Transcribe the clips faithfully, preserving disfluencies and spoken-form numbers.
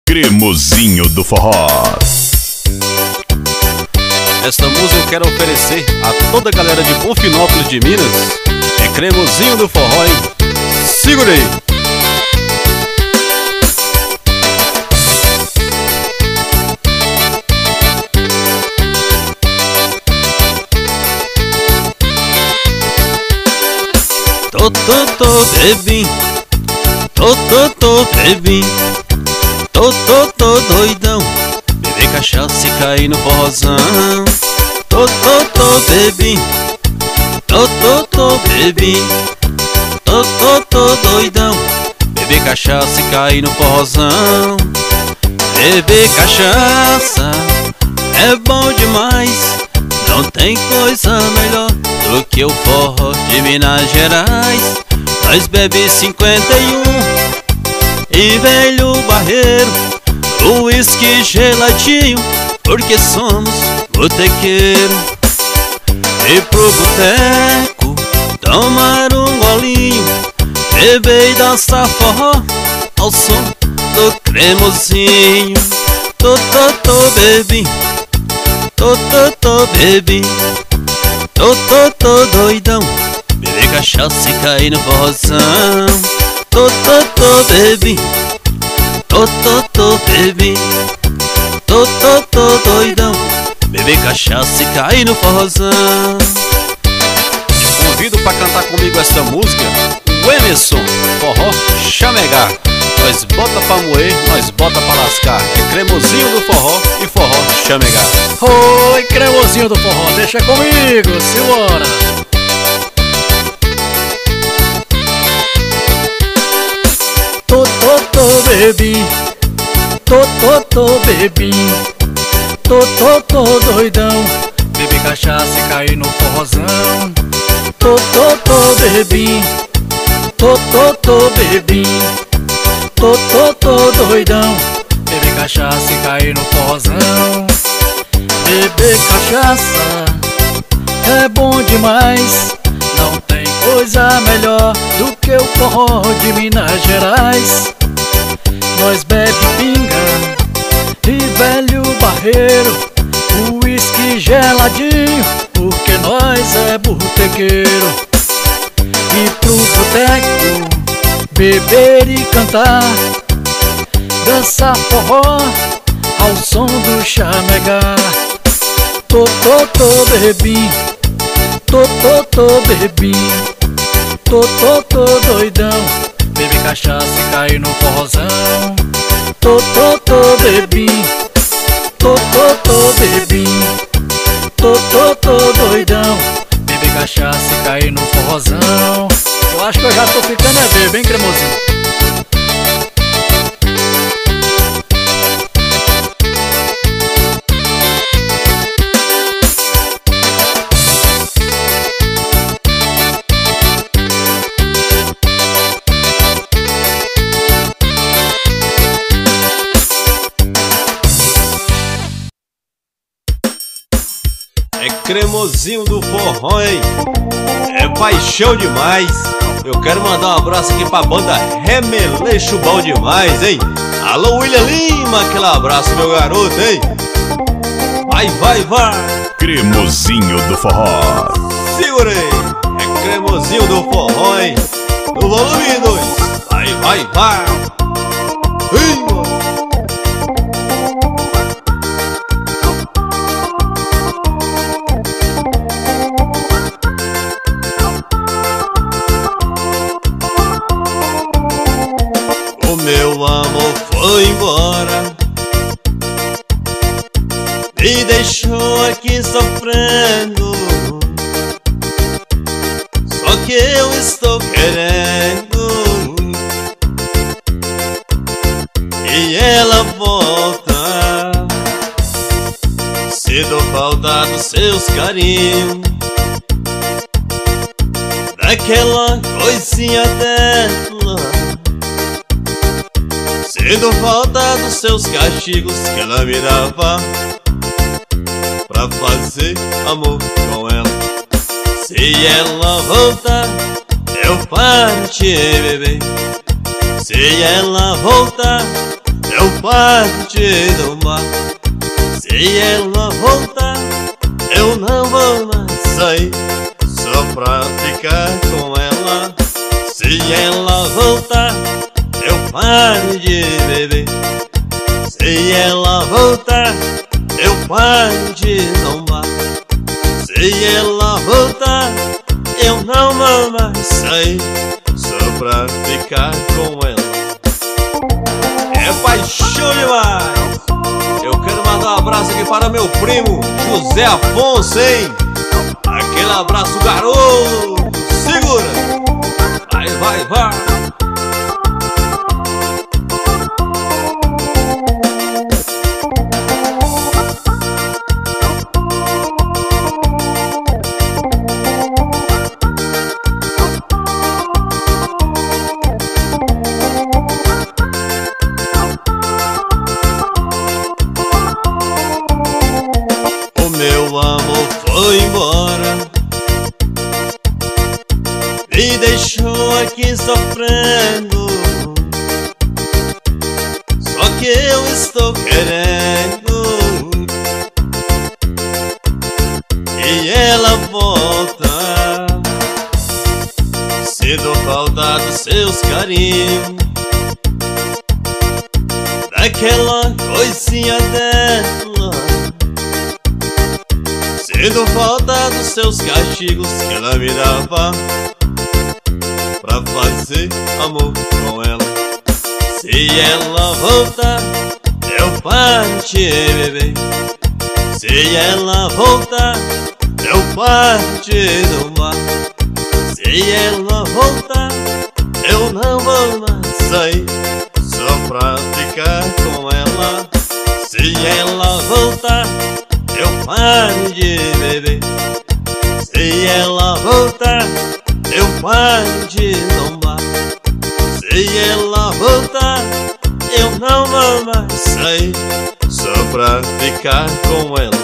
Cremosinho do Forró. Esta música eu quero oferecer a toda a galera de Bonfinópolis de Minas. É Cremosinho do Forró, hein? Segura aí! Tô, tô, tô, baby. Tô, tô, tô, baby. Tô, tô, tô, doidão. Beber cachaça e cair no forrozão. Tô, tô, tô, baby. Tô, tô, tô, baby. Tô, tô, tô, doidão. Beber cachaça e cair no forrozão. Beber cachaça é bom demais. Não tem coisa melhor do que o forró de Minas Gerais. Nós bebe cinquenta e um e velho barreiro, uísque geladinho, porque somos botequeiro. E pro boteco tomar um golinho, beber e dançar forró ao som do cremosinho. Tô, tô, tô, baby. Tô, tô, tô, baby. Tô, tô, tô, doidão. Beber cachaça e cair no forrozão. Tô, tô, tô, baby. Tô, tô, tô, baby. Tô, tô, tô, doidão. Beber cachaça e cair no forrozão. Convido pra cantar comigo essa música o Emerson, Forró Chamegar. Nós bota pra moer, nós bota pra lascar. É Cremosinho do Forró e Forró Chamegar. Oi, Cremosinho do Forró, deixa comigo, simbora! Tô, tô, tô, baby. Tô, tô, tô, baby. Tô, tô, tô, doidão. Beber cachaça e cair no forrozão. Tô, tô, tô, baby. Tô, tô, tô, baby. Tô, tô, tô, doidão. Beber cachaça e cair no forrozão. Beber cachaça é bom demais. Não tem coisa melhor do que o forró de Minas Gerais. Nós bebe pinga e velho barreiro, uísque geladinho, porque nós é botequeiro. E pro boteco beber e cantar, dançar forró ao som do chamegar. Tô, tô, tô, baby. Tô, tô, tô, baby. Tô, tô, tô, doidão. Beber cachaça e cair no forrozão. Tô, tô, tô, baby. Tô, tô, tô, baby. Tô, tô, tô, doidão. Beber cachaça e cair no forrozão. Eu acho que eu já tô ficando é bebo, hein, Cremosinho? É Cremosinho do Forró, hein? É paixão demais. Eu quero mandar um abraço aqui pra banda Remeleixo Bom Demais, hein? Alô, William Lima, aquele abraço, meu garoto, hein? Vai, vai, vai! Cremosinho do Forró. Segura aí! É Cremosinho do Forró, hein? No volume dois. Vai, vai, vai! Ei, mano! Meu amor foi embora, me deixou aqui sofrendo. Só que eu estou querendo e ela volta. Sinto falta dos seus carinhos, daquela coisinha dela. Sinto falta dos seus castigos que ela me dava pra fazer amor com ela. Se ela voltar, eu paro de beber. Se ela voltar, eu partir do mar. Se ela voltar, eu não vou mais sair, só pra ficar com ela. Se ela voltar, eu paro de beber. Se ela voltar, eu paro de tombar. Se ela voltar, eu não vou mais sair, só pra ficar com ela. É paixão demais! Eu quero mandar um abraço aqui para meu primo José Afonso, hein? Aquele abraço, garoto! Segura! Vai, vai, vai! Meu amor foi embora, me deixou aqui sofrendo. Só que eu estou querendo e ela volta. Sinto falta dos seus carinhos, daquela coisinha dela. Sinto falta dos seus castigos que ela me dava pra fazer amor com ela. Se ela voltar, eu paro de beber. Se ela voltar, eu paro de tombar. Se ela voltar, eu não vou mais sair, só pra ficar com ela. Se ela voltar, eu paro de beber. Se ela voltar, eu paro de tombar. Se ela voltar, eu não vou mais sair, só pra ficar com ela.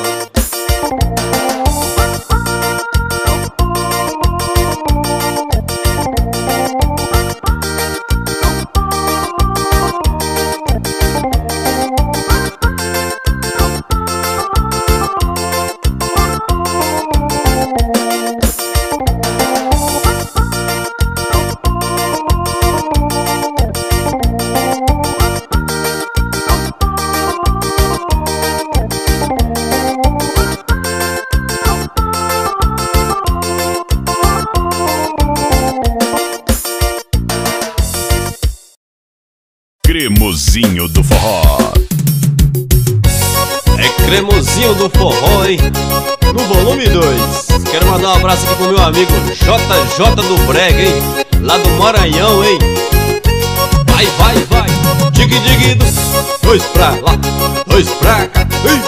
Cremosinho do Forró. É Cremosinho do Forró, hein? No volume dois. Quero mandar um abraço aqui pro meu amigo J J do Brega, hein? Lá do Maranhão, hein? Vai, vai, vai. Digue, digue, do. Dois pra lá, dois pra cá. Ei.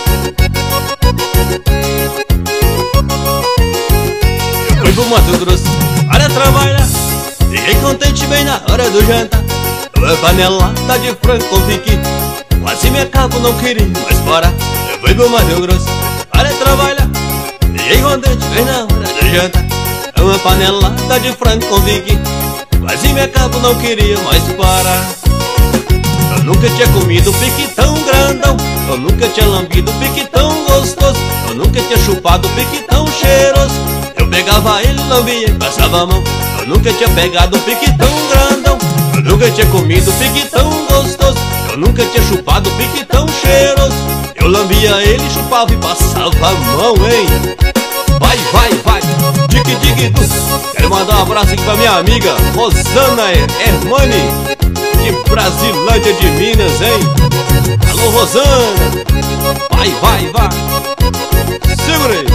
Eu fui pro Mato Grosso para trabalhar, fiquei contente bem na hora do jantar. Uma panelada de frango com piqui, quase me acabo, não queria mais parar. Eu fui pro Mato Grosso para trabalhar, fiquei contente bem na hora do jantar. Uma panelada de frango com piqui, quase me acabo, não queria mais parar. Eu nunca tinha comido piqui tão grandão, eu nunca tinha lambido piqui tão gostoso, eu nunca tinha chupado piqui tão cheiroso. Eu pegava ele, lambia e passava a mão. Eu nunca tinha pegado um piqui tão grandão, eu nunca tinha comido piqui tão gostoso, eu nunca tinha chupado piqui tão cheiroso. Eu lambia ele, chupava e passava a mão, hein? Vai, vai, vai, digue, digue, du. Quero mandar um abraço aqui pra minha amiga Rosana Hermani, de Brasilândia de Minas, hein? Alô, Rosana. Vai, vai, vai. Segura aí.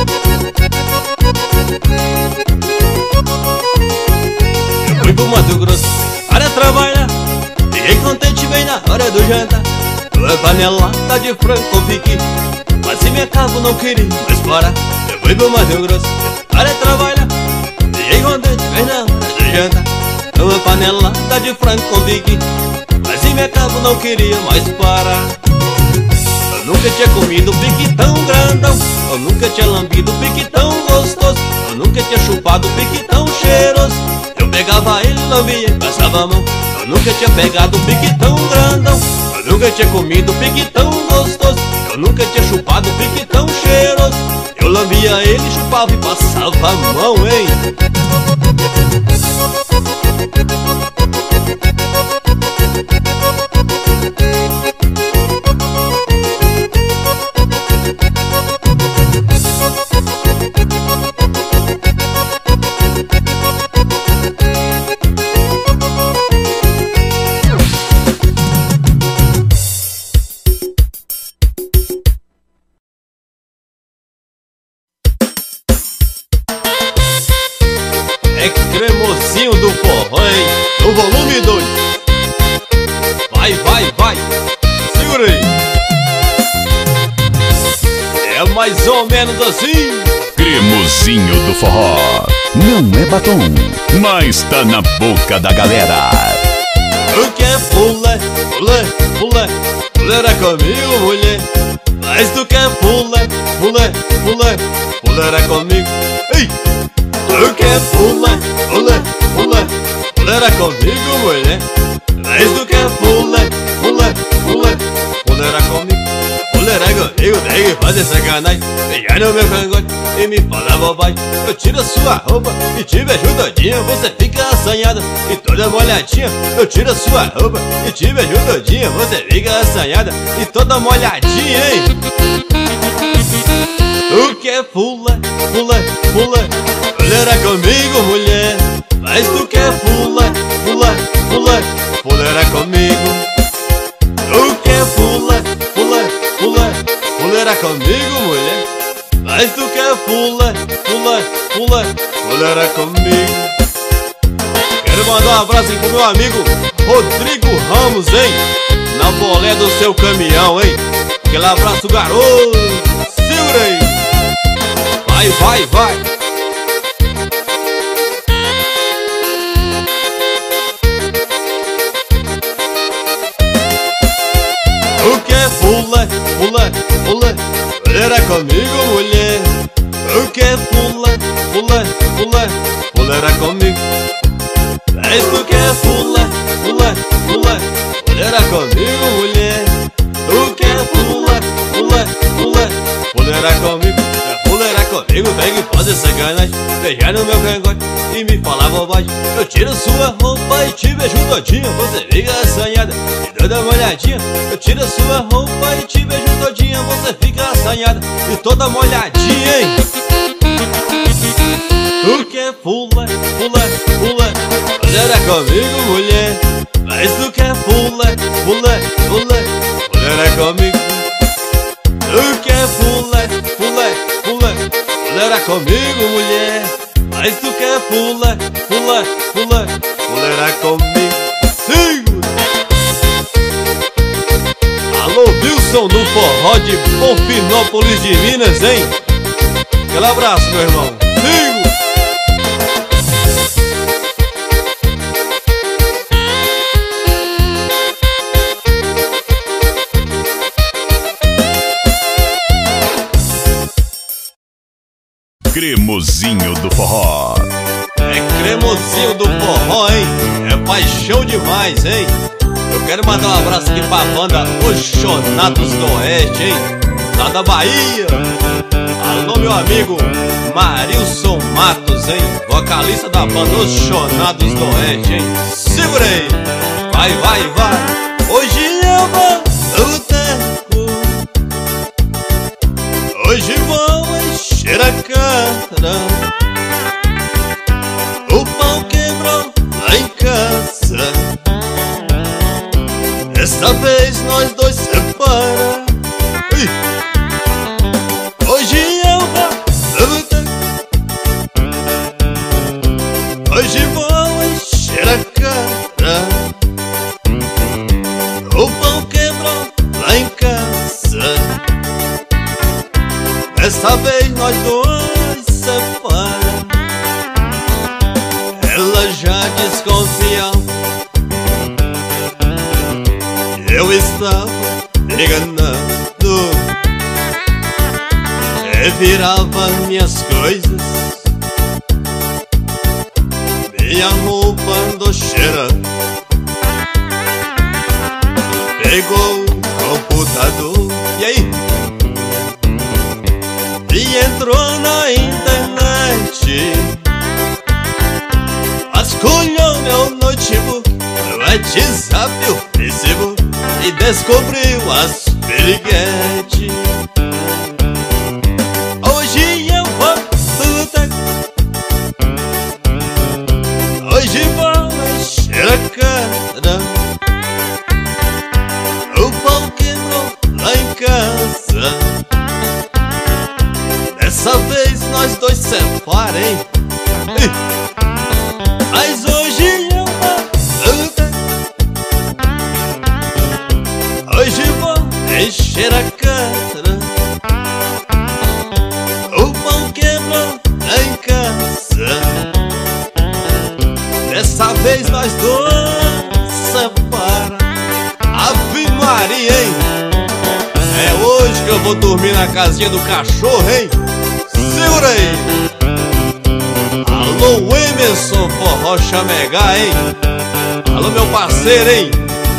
Eu fui pro Mato Grosso para trabalhar, fiquei contente bem na hora do jantar. Uma panelada de frango com piqui, quase me acabo, não queria mais parar. Eu fui pro Mato Grosso para trabalhar, fiquei contente bem na hora do jantar. Uma panelada de frango com piqui, quase me acabo, não queria mais parar. Eu nunca tinha comido piqui tão grandão, eu nunca tinha lambido piqui tão gostoso, eu nunca tinha chupado piqui tão cheiroso. Eu pegava ele, lambia e passava a mão. Eu nunca tinha pegado um pique tão grandão, eu nunca tinha comido um pique tão gostoso, eu nunca tinha chupado um pique tão cheiroso. Eu lambia ele, chupava e passava a mão, hein? É cremosinho do forró, hein? No volume dois. Vai, vai, vai. Segura aí. É mais ou menos assim. Cremosinho do forró. Não é batom, mas tá na boca da galera. Tu quer pulé, pulé, pulé, pulera comigo, mulher. Mas tu quer pulé, pulé, pulé, pulera comigo. Ei! Tu quer pulé, pulé, pulé, pulera comigo, mulher. Mas tu quer pulé, pulé, pulé, pulera comigo. Pulera comigo, tem que fazer sacanagem. Pegar no meu cangote e me falar bobagem. Eu tiro a sua roupa e te beijo todinha. Você fica assanhada e toda molhadinha. Eu tiro a sua roupa e te beijo todinha. Você fica assanhada e toda molhadinha, hein? Tu quer pulé, pulé, pulé, pulera comigo, mulher. Mas tu quer pulé, pulé, pulé, pulera comigo. Tu quer pulé, pulé, pulé, pulera comigo, mulher. Mas tu quer pulé, pulé, pulé, pulera comigo. Quero mandar um abraço aí pro meu amigo Rodrigo Ramos, hein? Na bolé do seu caminhão, hein? Aquele abraço, garoto. Segura aí. Vai, vai, vai. Tu quer pulé, pulé, pulé, pulera comigo, mulher. Tu quer pulé, pulé, pulé, pulera comigo. Mas tu quer pulé, pulé, pulé, pulera comigo, mulher. Tu quer pulé, pulé, pulé, pulera comigo. Pulera comigo, pega e pode sacanagem. Beijar no meu cangote e me falar bobagem. Eu tiro sua roupa e te beijo todinha. Você fica assanhada e toda molhadinha. Eu tiro sua roupa e te beijo todinha. Você fica assanhada e toda molhadinha, hein? Tu quer pulé, pulé, pulé, pulera comigo, mulher. Mas tu quer pulé, pulé, pulé, pulera comigo. Tu quer pulé, pulé, pulé, pulera comigo, mulher. Mas tu quer pulé, pulé, pulé, pulera comigo. Segura! Alô, Wilson do forró de Bonfinópolis de Minas, hein? Aquele abraço, meu irmão. Segura! Cremosinho do forró. É cremosinho do forró, hein? É paixão demais, hein? Eu quero mandar um abraço aqui pra banda Oxonados do Oeste, hein? Lá da Bahia. Alô, meu amigo Marilson Matos, hein? Vocalista da banda Oxonados do Oeste, hein? Segura aí! Vai, vai, vai! Hoje eu vou no boteco. Hoje vou encher a cara. O pau quebrou lá em casa. Dessa vez nós dois separa. Ih. Hoje eu vou no boteco. Hoje vou encher a cara. O pau quebrou lá em casa. Dessa vez nós dois separa. Ela já desconfiava. Eu estava me enganando. Revirava minhas coisas, minha roupa fumando, cheirando. Pegou o computador, e aí? E entrou na internet. Vasculhou meu notebook, no WhatsApp e o Facebook, e descobriu as piriguete. Hoje eu vou pro boteco, hoje vou encher a cara. O pau quebrou lá em casa. Dessa vez nós dois separem. Mas hoje eu vou, hoje vou encher a cara. O pão quebrou lá em casa. Dessa vez nós dois separam. Ave Maria, hein? É hoje que eu vou dormir na casinha do cachorro, hein? Segura aí! Alô, Emerson Forró Chamegá, hein? Alô, meu parceiro, hein?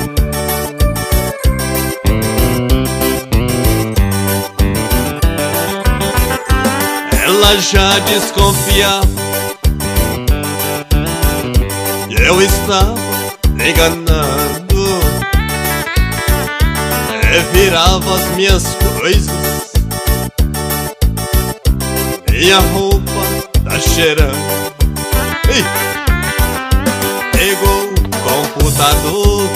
Ela já desconfiava, eu estava enganando. Revirava as minhas coisas, minha roupa tá cheirando. Ei! Pegou o computador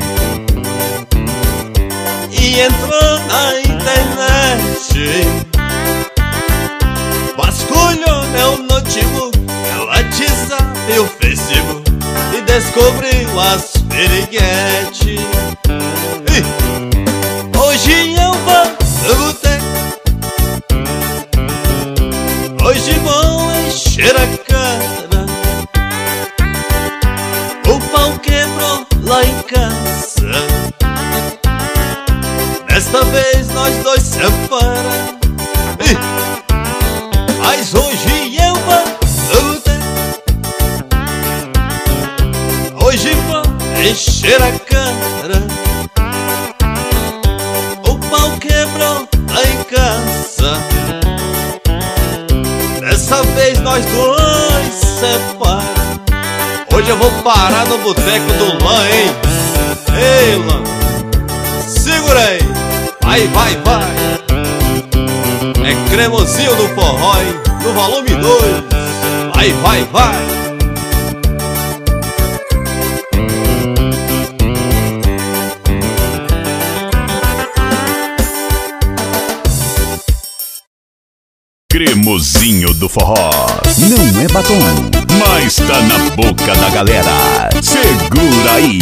e entrou na internet. Vasculhou meu notebook, meu WhatsApp e o Facebook, e descobriu as piriguete. Hoje eu vou no boteco, hoje vou encher a cara. O pau quebrou lá em casa. Desta vez nós dois separamos. Mas hoje eu vou no boteco, hoje vou encher a cara. O pau quebrou lá em casa. Dessa vez nós dois separamos. Hoje eu vou parar no boteco do Lã, hein? Ei, Lã, segura aí. Vai, vai, vai. É cremosinho do forró, hein? No volume dois. Vai, vai, vai. Cremosinho do forró. Não é batom, mas tá na boca da galera. Segura aí.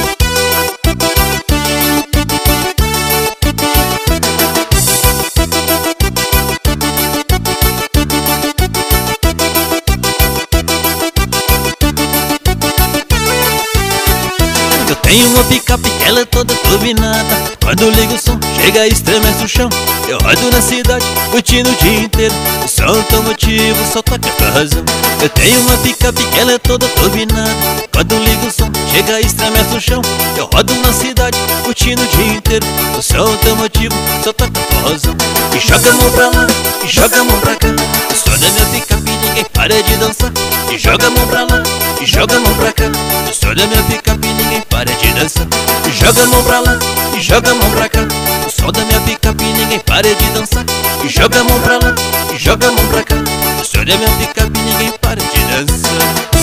Eu tenho uma picape que ela é toda turbinada. Quando ligo o som, chega e estremece o chão. Eu rodo na cidade, curtindo o dia inteiro. O som automotivo só toca com a razão. Eu tenho uma picape que ela é toda turbinada. Quando ligo o som, chega e estremece o chão. Eu rodo na cidade, curtindo o dia inteiro. O som automotivo só toca com a razão. E joga a mão pra lá, e joga a mão pra cá. O som da minha picape ninguém para de dançar. E joga a mão pra lá, e joga a mão pra cá. O som da minha picape ninguém para de dançar. E joga a mão pra lá, e joga a mão pra cá. O som da minha picape ninguém para de dançar. E joga a mão pra lá, e joga a mão pra cá. O som da minha picape ninguém para de dançar.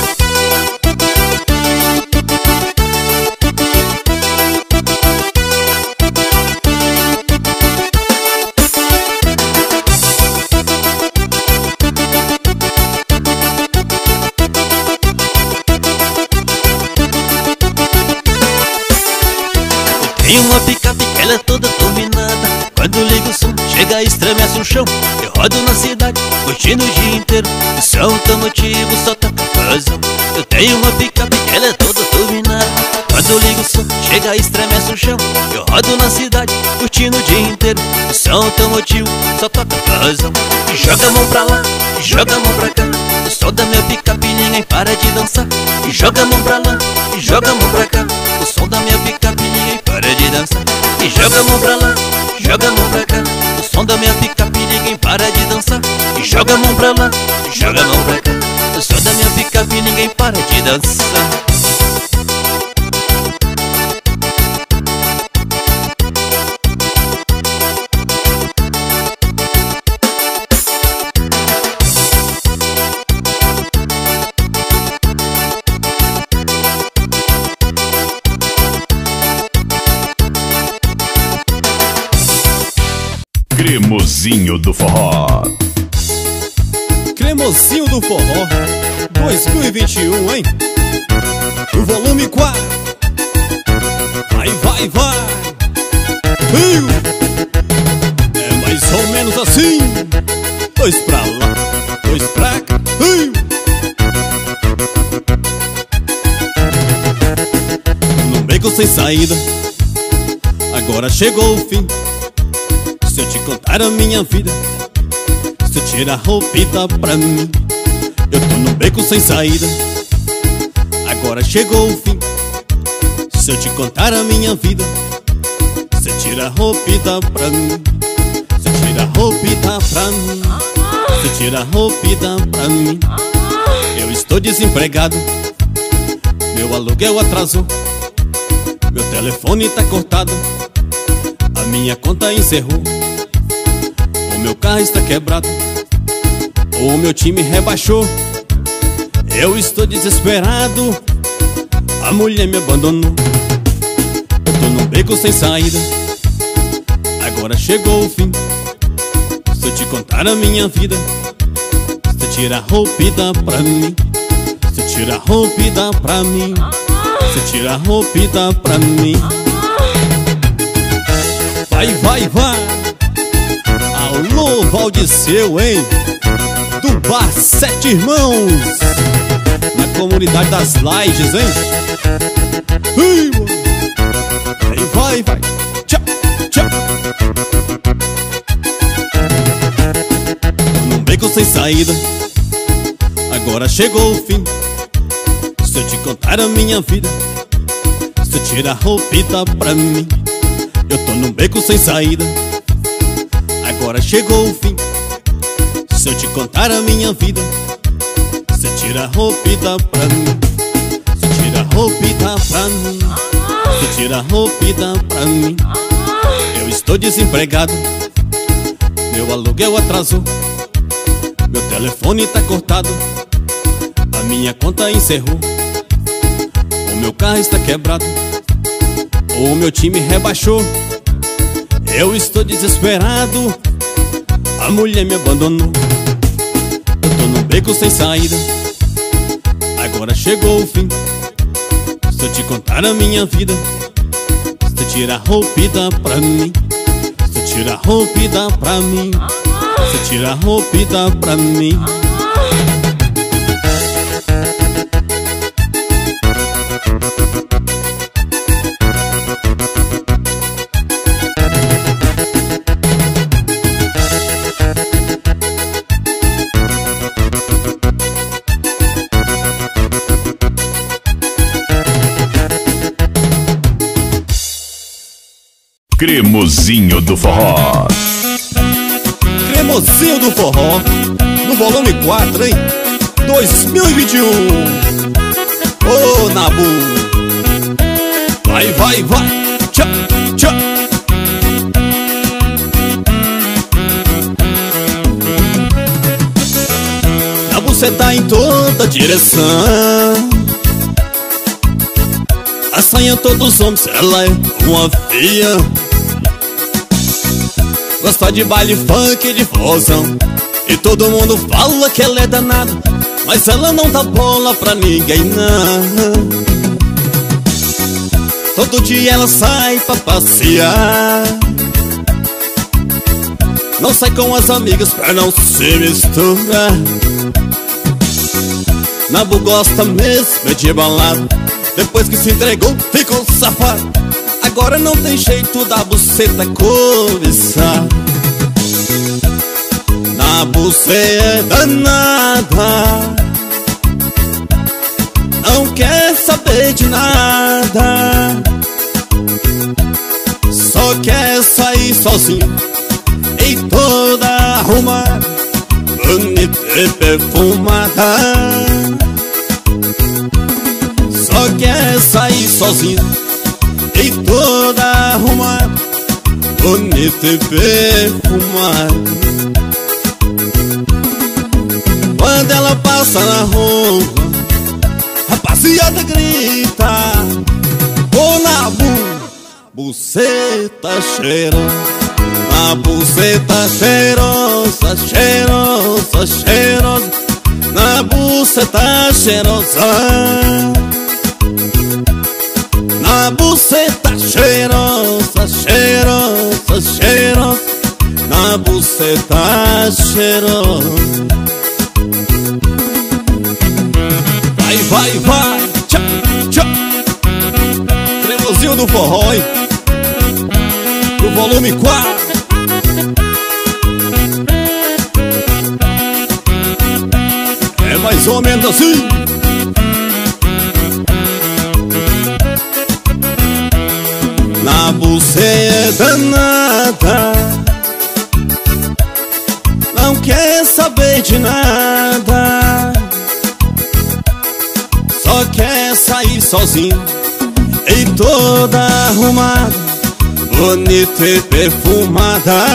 Tem uma picape que ela é toda turbinada. Quando ligo o som, chega e estremece o chão. Eu rodo na cidade, curtindo o dia inteiro. O som automotivo só toca razão. Eu tenho uma picape que ela é toda turbinada. Quando ligo o som, chega e estremece o chão. Eu rodo na cidade, curtindo o dia inteiro. O som automotivo só toca razão. E joga a mão pra lá, e joga a mão pra cá. O som da minha picape ninguém para de dançar. E joga a mão pra lá, e joga a mão pra cá. O som da minha picape ninguém para de dançar. E joga a mão pra lá, joga a mão pra cá. O som da minha picape ninguém para de dançar. E joga a mão pra lá, joga a mão pra cá. O som da minha picape ninguém para de dançar. Cremosinho do Forró. Cremosinho do Forró dois mil e vinte e um, hein? O volume quatro. Vai, vai, vai. Rio. É mais ou menos assim. Dois pra lá, dois pra cá. Rio. No beco sem saída, agora chegou o fim. Se eu te contar a minha vida, se eu tirar a roupita pra mim, eu tô no beco sem saída, agora chegou o fim. Se eu te contar a minha vida, se eu tirar a roupita pra mim, se eu tirar a roupita pra mim, se eu tirar a roupita pra mim, eu estou desempregado, meu aluguel atrasou, meu telefone tá cortado, a minha conta encerrou, o meu carro está quebrado, o meu time rebaixou, eu estou desesperado, a mulher me abandonou. Eu tô num beco sem saída, agora chegou o fim. Se eu te contar a minha vida, se eu tirar a roupita pra mim, se eu tirar a roupita pra mim, se eu tirar a roupita pra mim, vai, vai, vai. Alô, Valdiceu, hein? Do Bar Sete Irmãos, na comunidade das Lajes, hein? Ui, vai, vai, vai. Tchau, tchau. Num beco sem saída, agora chegou o fim. Se eu te contar a minha vida, se eu tirar a roupita pra mim, eu tô num beco sem saída, agora chegou o fim. Se eu te contar a minha vida, se eu tirar a roupita pra mim, se eu tirar a roupita pra mim, se eu tirar a roupita pra mim, eu estou desempregado, meu aluguel atrasou, meu telefone tá cortado, a minha conta encerrou, o meu carro está quebrado, o meu time rebaixou, eu estou desesperado, a mulher me abandonou. Eu tô num beco sem saída, agora chegou o fim. Se eu te contar a minha vida, se eu tirar a roupita pra mim, se eu tirar a roupita pra mim, se eu tirar a roupita pra mim, Cremosinho do Forró. Cremosinho do Forró, no volume quatro, hein? dois mil e vinte e um. Ô, Nabu, vai, vai, vai. Tchau, tchau. Nabu, cê tá em toda direção. Assanha todos os homens, ela é uma fia. Gosta de baile funk e de forrozão, e todo mundo fala que ela é danada, mas ela não dá bola pra ninguém, não. Todo dia ela sai pra passear, não sai com as amigas pra não se misturar. Nabu gosta mesmo de balada, depois que se entregou ficou safado, agora não tem jeito da buceta cobiçar. Na buceta danada, não quer saber de nada, só quer sair sozinho e toda arrumada, bonita e perfumada. Só quer sair sozinho e toda arrumada, bonita e perfumada. Quando ela passa na rua, rapaziada grita: ô Nabu, buceta cheirosa, na buceta cheirosa, cheirosa, cheirosa, na buceta cheirosa, na buceta cheirosa, cheirosa, cheirosa, na buceta cheirosa. Vai, vai, vai, tchau, tchau. Cremosinho do forró, hein? Do volume quatro. É mais ou menos assim. Na buceta danada, não quer saber de nada, só quer sair sozinho e toda arrumada, bonita e perfumada.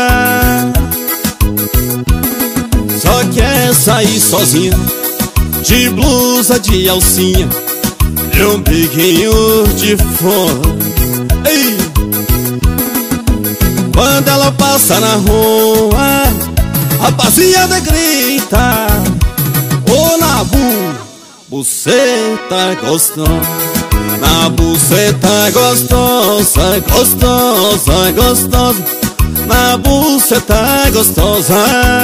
Só quer sair sozinho, de blusa de alcinha e um biquinho de fora. Ei! Quando ela passa na rua, rapaziada grita: ô Nabu, buceta gostosa, na buceta gostosa, gostosa, gostosa, na buceta gostosa,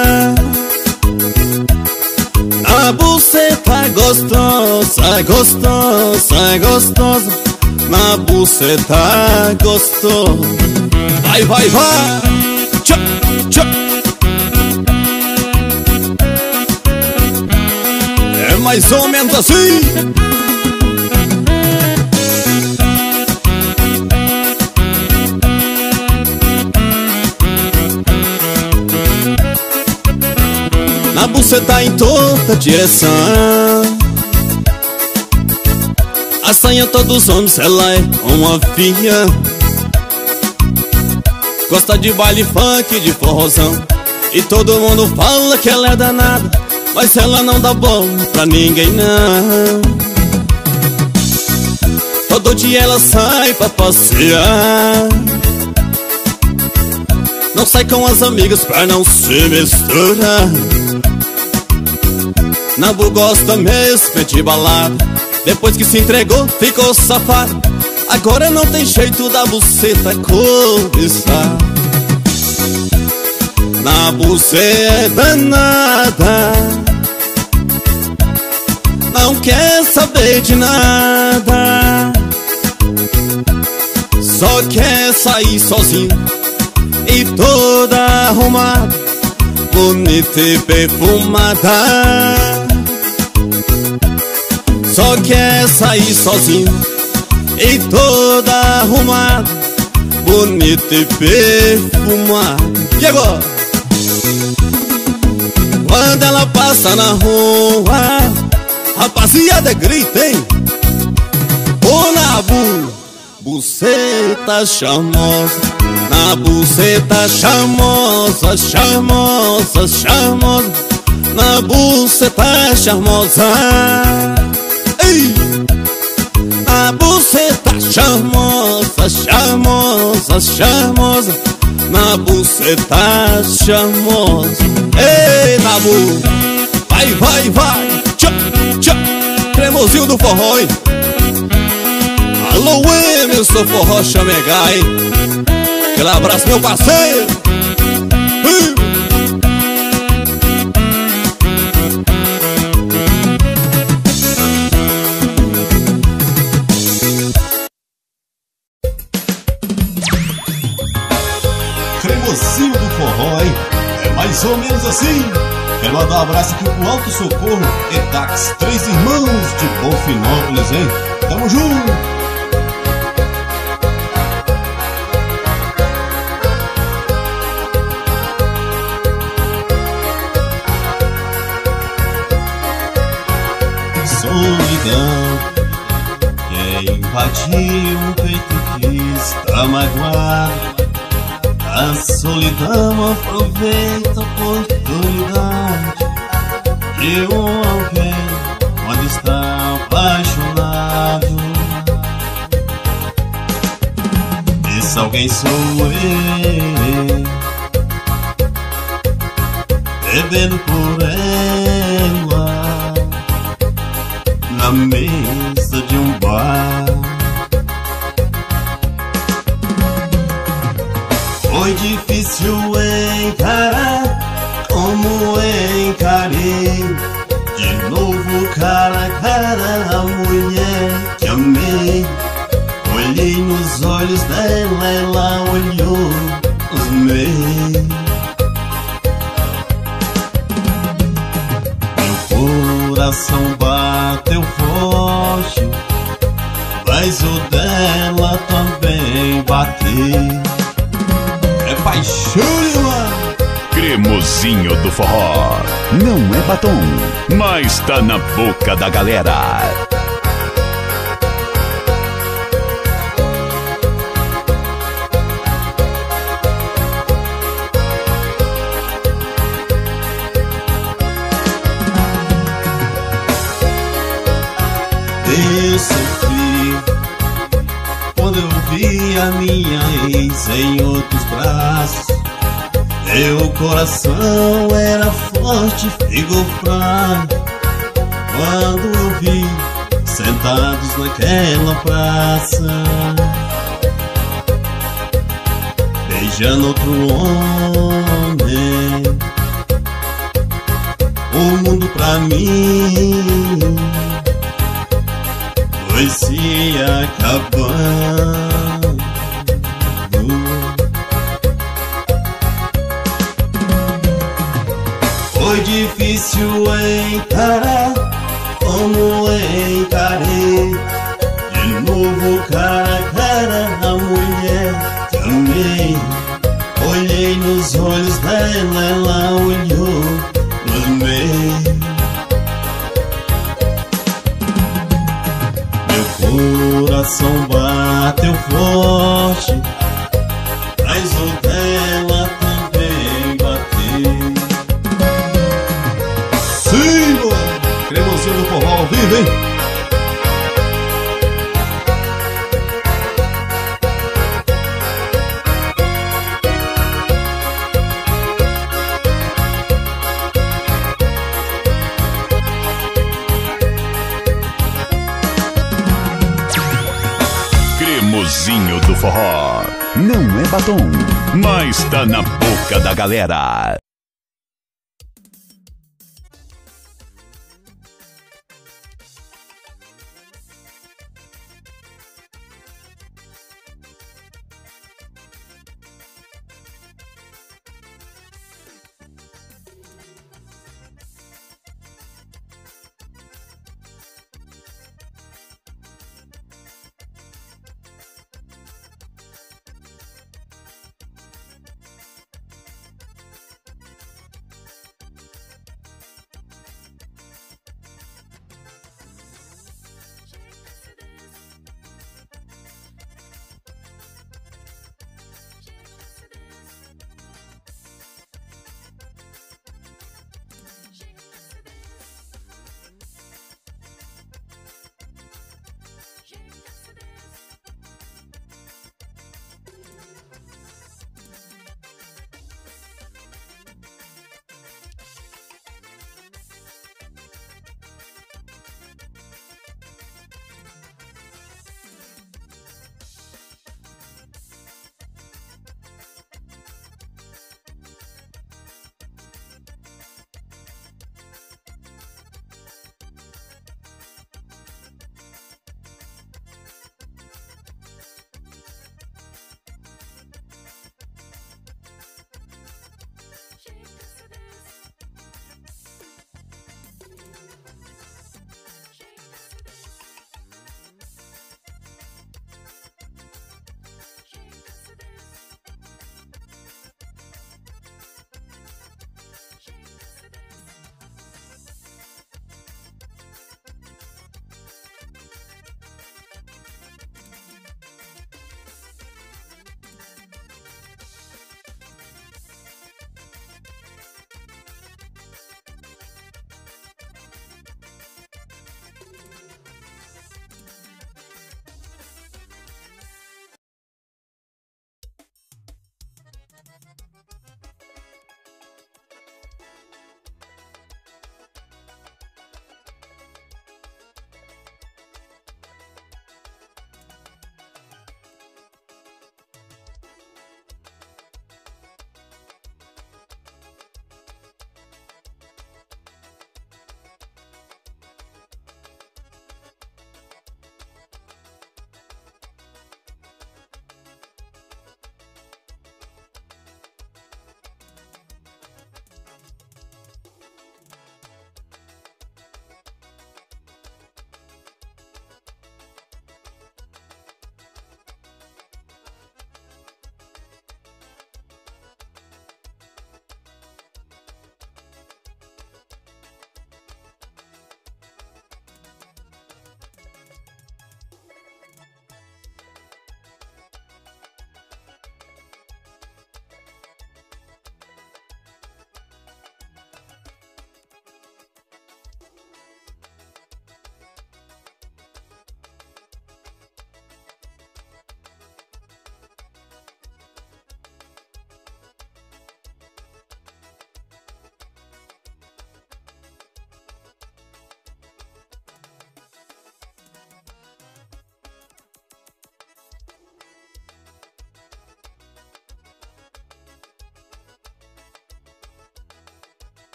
na buceta gostosa, gostosa, gostosa, na buceta gostosa. Vai, vai, vai, tchau, tchau. É mais ou menos assim. Na buceta em toda direção, assanha todos os homens, ela é uma filha. Gosta de baile funk, de forrozão, e todo mundo fala que ela é danada, mas ela não dá bom pra ninguém não. Todo dia ela sai pra passear, não sai com as amigas pra não se misturar. Nabu gosta mesmo de balada, depois que se entregou ficou safado, agora não tem jeito da buceta cobiçar. Na buceta danada, não quer saber de nada, só quer sair sozinho e toda arrumada, bonita e perfumada. Só quer sair sozinho e toda arrumada, bonita e perfumada. E agora? Quando ela passa na rua, rapaziada grita, hein? Ô Nabu, buceta charmosa, na buceta charmosa, charmosa, charmosa, na buceta charmosa. Ei! Na buceta charmosa, charmosa, charmosa, na buceta charmosa. Ei, Nabu, vai, vai, vai, tchau, tchau, cremosinho do forró, hein? Alô, Emerson Forró Chamegá, hein? Aquele abraço, meu parceiro. Uh! Cremosinho do forró, hein? É mais ou menos assim. Quero mandar um abraço aqui pro Alto Socorro e Dax, três irmãos de Bonfinópolis, hein? Tamo junto! Solidão que invadiu um peito que está magoado. A solidão aproveita a oportunidade de um alguém quando está apaixonado. Esse alguém sou eu, bebendo por ela na mesa de um bar. Foi difícil encarar como encarei de novo cara a cara a mulher que amei. Olhei nos olhos dela, ela olhou nos meus. Meu coração bateu forte, mas o dela também bateu. É paixão, mano. Cremosinho do forró. Não é batom, mas tá na boca da galera. Eu sofri quando eu vi a minha ex em outros braços. Meu coração era forte, ficou fraco quando eu vi sentados naquela praça, beijando outro homem. O mundo pra mim foi se acabando. Foi difícil encarar como encarei de novo cara a cara a mulher que amei. Olhei nos olhos dela, ela olhou nos meus. Coração bateu forte, mas o dela também bateu. Sim, mano! Cremosinho do forró ao vivo, hein? Cremosinho do forró. Não é batom, mas tá na boca da galera.